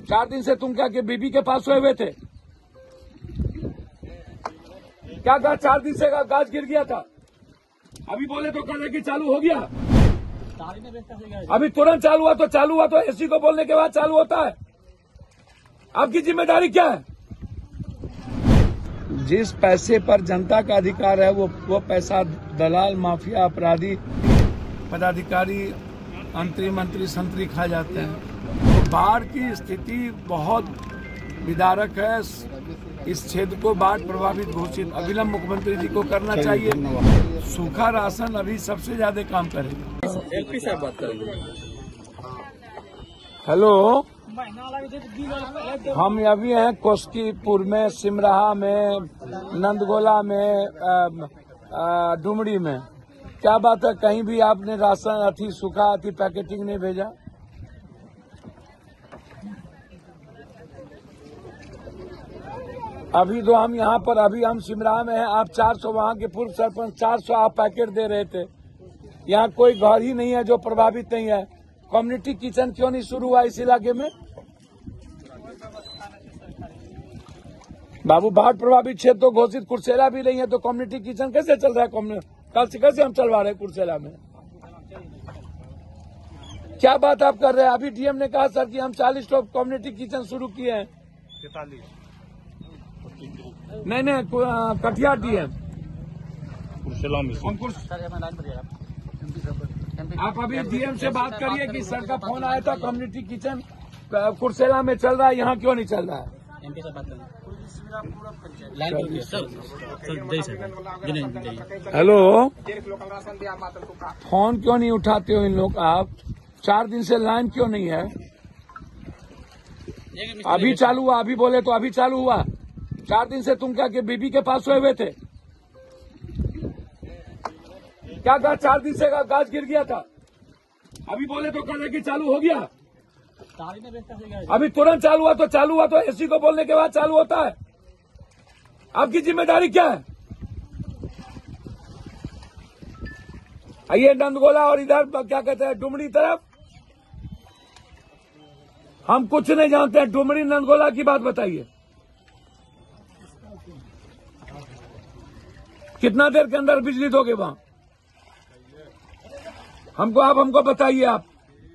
4 दिन से तुम क्या के बीबी के पास सोए हुए थे? क्या कहा? 4 दिन से गाज गिर गया था, अभी बोले तो कल कि चालू हो गया। अभी तुरंत चालू हुआ तो एसी को बोलने के बाद चालू होता है। आपकी जिम्मेदारी क्या है? जिस पैसे पर जनता का अधिकार है वो पैसा दलाल, माफिया, अपराधी, पदाधिकारी, मंत्री संतरी खा जाते हैं। तो बाढ़ की स्थिति बहुत विदारक है। इस क्षेत्र को बाढ़ प्रभावित घोषित अविलंब मुख्यमंत्री जी को करना चाहिए। सूखा राशन अभी सबसे ज्यादा काम करेगा। एलपी साहब बात करेंगे। हेलो, हम अभी हैं कोस्कीपुर में, सिमराहा में, नंदगोला में, डुमरी में। क्या बात है, कहीं भी आपने राशन सूखा पैकेटिंग नहीं भेजा? अभी तो हम यहाँ पर हम सिमराहा में हैं। आप 400, वहाँ के पूर्व सरपंच 400 आप पैकेट दे रहे थे। यहाँ कोई घर ही नहीं है जो प्रभावित नहीं है। कम्युनिटी किचन क्यों नहीं शुरू हुआ इस इलाके में? बाबू, बाढ़ प्रभावित क्षेत्र तो घोषित कुर्सेला भी नहीं है, तो कम्युनिटी किचन कैसे चल रहा है? कल से कैसे हम चलवा रहे हैं कुर्सेला में? क्या बात आप कर रहे हैं? अभी डीएम ने कहा सर कि हम 40 लोग कम्युनिटी किचन शुरू किए हैं। 43 नहीं, कटिहार डीएम। आप अभी डीएम से बात करिए कि सर का फोन आया था, कम्युनिटी किचन कुर्सेला में चल रहा है, यहाँ क्यों नहीं चल रहा है? एमपी से बात करें। हेलो, फोन क्यों नहीं उठाते हो इन लोग? आप 4 दिन से लाइन क्यों नहीं है? अभी चालू हुआ, अभी बोले तो अभी चालू हुआ। 4 दिन से तुम क्या के बीबी के पास सोए हुए थे? क्या कहा? 4 दिन से गाज गिर गया था, अभी बोले तो कल कि चालू हो गया। अभी तुरंत चालू हुआ तो एसी को बोलने के बाद चालू होता है। आपकी जिम्मेदारी क्या है? आइए नंदगोला और इधर क्या कहते हैं डुमरी तरफ, हम कुछ नहीं जानते हैं। डुमरी नंदगोला की बात बताइए, कितना देर के अंदर बिजली दोगे वहां? हमको बताइए। आप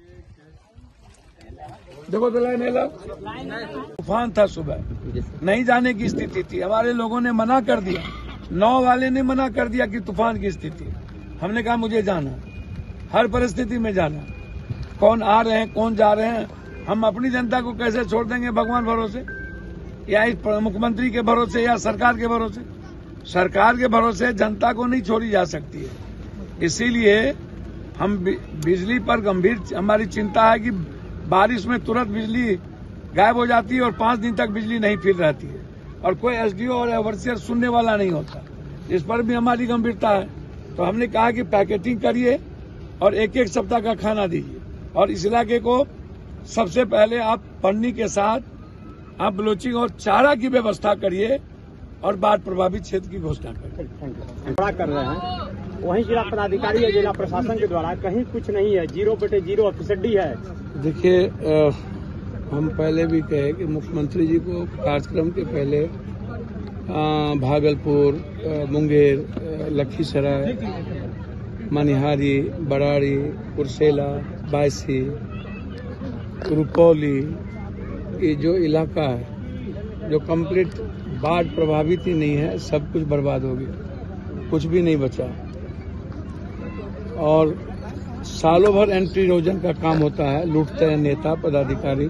देखो तो तूफान था, सुबह नहीं जाने की स्थिति थी। हमारे लोगों ने मना कर दिया, 9 वाले ने मना कर दिया कि तूफान की स्थिति। हमने कहा मुझे जाना, हर परिस्थिति में जाना। कौन आ रहे हैं, कौन जा रहे हैं, हम अपनी जनता को कैसे छोड़ देंगे भगवान भरोसे, या इस मुख्यमंत्री के भरोसे, या सरकार के भरोसे? सरकार के भरोसे जनता को नहीं छोड़ी जा सकती है। इसीलिए हम बिजली पर गंभीर हमारी चिंता है कि बारिश में तुरंत बिजली गायब हो जाती है और 5 दिन तक बिजली नहीं फिर रहती है, और कोई एसडीओ और ओवरसियर सुनने वाला नहीं होता। इस पर भी हमारी गंभीरता है। तो हमने कहा कि पैकेटिंग करिए और 1-1 सप्ताह का खाना दीजिए, और इस इलाके को सबसे पहले आप पन्नी के साथ आप ब्लोचिंग और चारा की व्यवस्था करिए और बाढ़ प्रभावित क्षेत्र की घोषणा करिए। बड़ा कर रहे हैं, वहीं जिला पदाधिकारी या जिला प्रशासन के द्वारा कहीं कुछ नहीं है, 0/0 ऑफिसडी है। देखिए, हम पहले भी कहे कि मुख्यमंत्री जी को कार्यक्रम के पहले भागलपुर, मुंगेर, लखीसराय, मनिहारी, बराड़ी, कुर्सेला, बायसी, रुपौली, ये जो इलाका है जो कंप्लीट बाढ़ प्रभावित ही नहीं है, सब कुछ बर्बाद हो गया, कुछ भी नहीं बचा। और सालों भर एंट्री इरोजन का काम होता है, लूटते हैं नेता पदाधिकारी,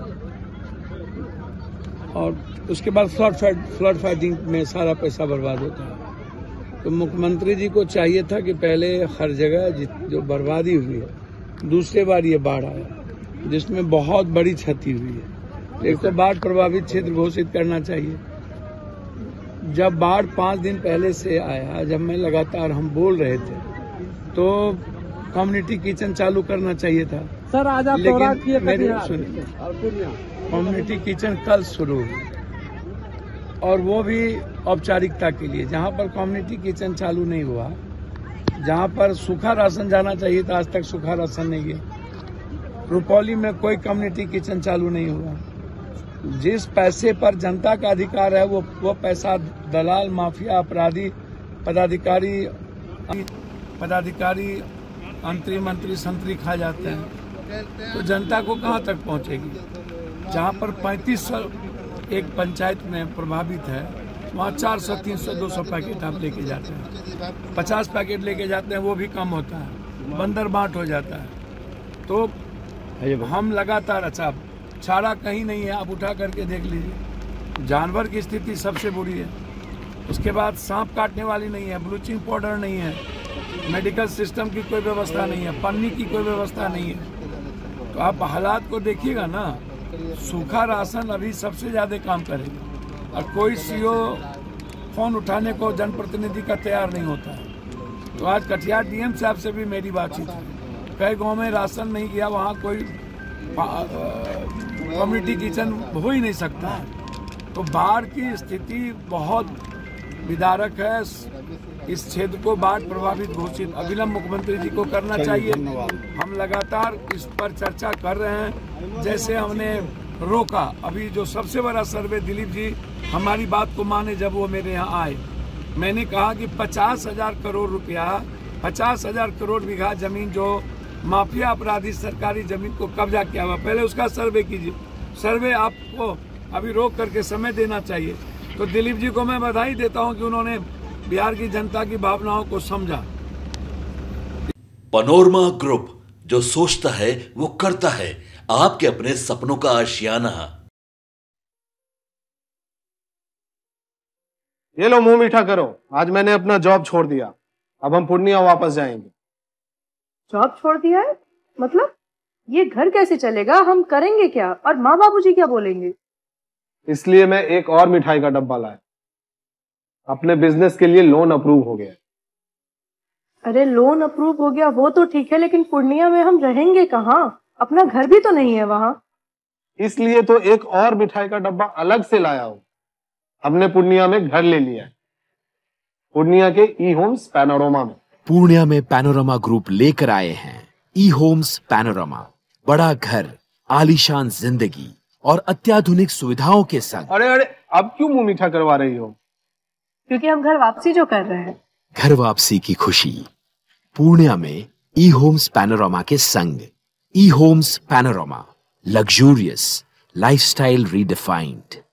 और उसके बाद फ्लड फाइटिंग में सारा पैसा बर्बाद होता है। तो मुख्यमंत्री जी को चाहिए था कि पहले हर जगह जो बर्बादी हुई है, दूसरी बार ये बाढ़ आया जिसमें बहुत बड़ी क्षति हुई है, एक तो बाढ़ प्रभावित क्षेत्र घोषित करना चाहिए। जब बाढ़ 5 दिन पहले से आया, जब मैं लगातार हम बोल रहे थे, तो कम्युनिटी किचन चालू करना चाहिए था। सर आज आप लेकिन मेरे सुनिए, कम्युनिटी किचन कल शुरू हुई, और वो भी औपचारिकता के लिए। जहां पर कम्युनिटी किचन चालू नहीं हुआ, जहां पर सूखा राशन जाना चाहिए था, आज तक सूखा राशन नहीं है। रुपौली में कोई कम्युनिटी किचन चालू नहीं हुआ। जिस पैसे पर जनता का अधिकार है वो पैसा दलाल, माफिया, अपराधी, पदाधिकारी, मंत्री संतरी खा जाते हैं, तो जनता को कहां तक पहुंचेगी। जहां पर 3500 एक पंचायत में प्रभावित है, वहाँ 400, 300, 200 पैकेट आप लेके जाते हैं, 50 पैकेट लेके जाते हैं, वो भी कम होता है, बंदर बांट हो जाता है। तो हम लगातार, अच्छा चारा कहीं नहीं है, आप उठा करके देख लीजिए, जानवर की स्थिति सबसे बुरी है। उसके बाद सांप काटने वाली नहीं है, ब्लीचिंग पाउडर नहीं है, मेडिकल सिस्टम की कोई व्यवस्था नहीं है, पन्नी की कोई व्यवस्था नहीं है। तो आप हालात को देखिएगा ना, सूखा राशन अभी सबसे ज्यादा काम करेगा और कोई सीओ फोन उठाने को जनप्रतिनिधि का तैयार नहीं होता है। तो आज कटिहार डीएम साहब से भी मेरी बातचीत है, कई गांव में राशन नहीं गया, वहाँ कोई कम्युनिटी किचन हो ही नहीं सकता है। तो बाढ़ की स्थिति बहुत विदारक है। इस क्षेत्र को बाढ़ प्रभावित घोषित अविलंब मुख्यमंत्री जी को करना चाहिए। हम लगातार इस पर चर्चा कर रहे हैं। जैसे हमने रोका, अभी जो सबसे बड़ा सर्वे, दिलीप जी हमारी बात को माने, जब वो मेरे यहाँ आए, मैंने कहा कि 50,000 करोड़ रुपया, 50,000 करोड़ बीघा जमीन जो माफिया अपराधी सरकारी जमीन को कब्जा किया हुआ, पहले उसका सर्वे कीजिए। सर्वे आपको अभी रोक करके समय देना चाहिए। तो दिलीप जी को मैं बधाई देता हूं कि उन्होंने बिहार की जनता की भावनाओं को समझा। पैनोरमा ग्रुप, जो सोचता है वो करता है। आपके अपने सपनों का आशियाना। ये लो, मुंह मीठा करो। आज मैंने अपना जॉब छोड़ दिया, अब हम पूर्णिया वापस जाएंगे। जॉब छोड़ दिया है? मतलब ये घर कैसे चलेगा? हम करेंगे क्या? और माँ बाबूजी क्या बोलेंगे? इसलिए मैं एक और मिठाई का डब्बा लाया। अपने बिजनेस के लिए लोन अप्रूव हो गया। अरे लोन अप्रूव हो गया वो तो ठीक है, लेकिन पूर्णिया में हम रहेंगे कहाँ? अपना घर भी तो नहीं है वहाँ। इसलिए तो एक और मिठाई का डब्बा अलग से लाया हूँ। हमने पूर्णिया में घर ले लिया है, पूर्णिया के ई होम्स पैनोरमा में। पूर्णिया में पैनोरमा ग्रुप लेकर आए हैं ई होम्स पैनोरमा। बड़ा घर, आलीशान जिंदगी और अत्याधुनिक सुविधाओं के संग। अरे अब क्यों मुंह मीठा करवा रही हो? क्योंकि हम घर वापसी जो कर रहे हैं। घर वापसी की खुशी पूर्णिया में ई होम्स पैनोरमा के संग। E homes panorama, luxurious lifestyle redefined.